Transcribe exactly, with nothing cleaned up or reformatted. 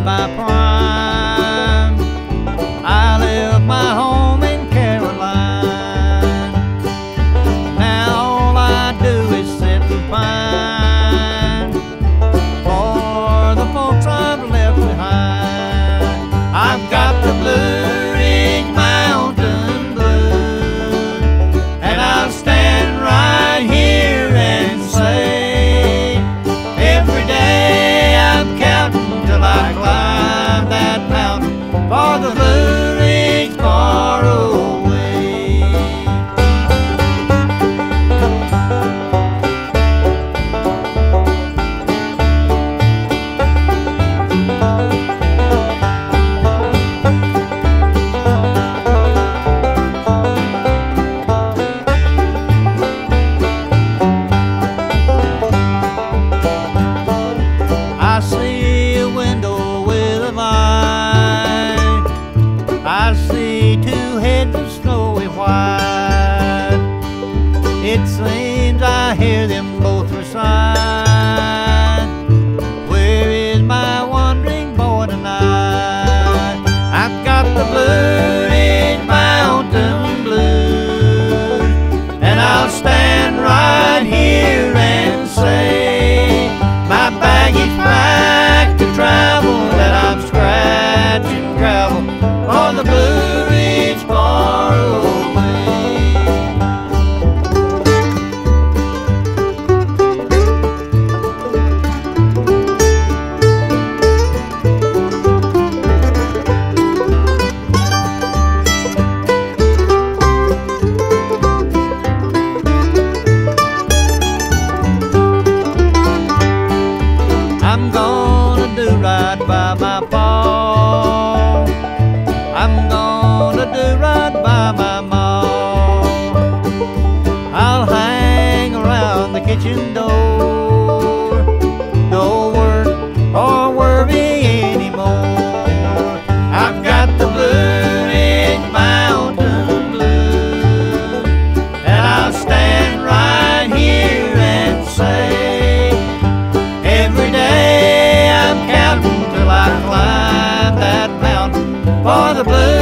in my prime. I left my home in Caroline. Now all I do is sit and pine for the folks I've left behind. I've got the Blue Ridge Mountain Blues, and I'll stand right here and say, every day I'm counting till I climb that mountain for the Blue Ridge far away. I see a window with a light. I see two heads of snowy white. It seems I hear them both recite, where is my wandering boy tonight? I've got the Blue Ridge Mountain Blues, and I'll stand right here and say, my baggage packed to travel, that I'm scratching gravel on the Blue Ridge far away. I'm gonna do right by my pa. I'm gonna do right by my ma. I'll hang around the kitchen door, no work or worry anymore. I've got the Blue Ridge Mountain Blues, and I'll stand right here and say, every day I'm counting till I climb that mountain for the Blue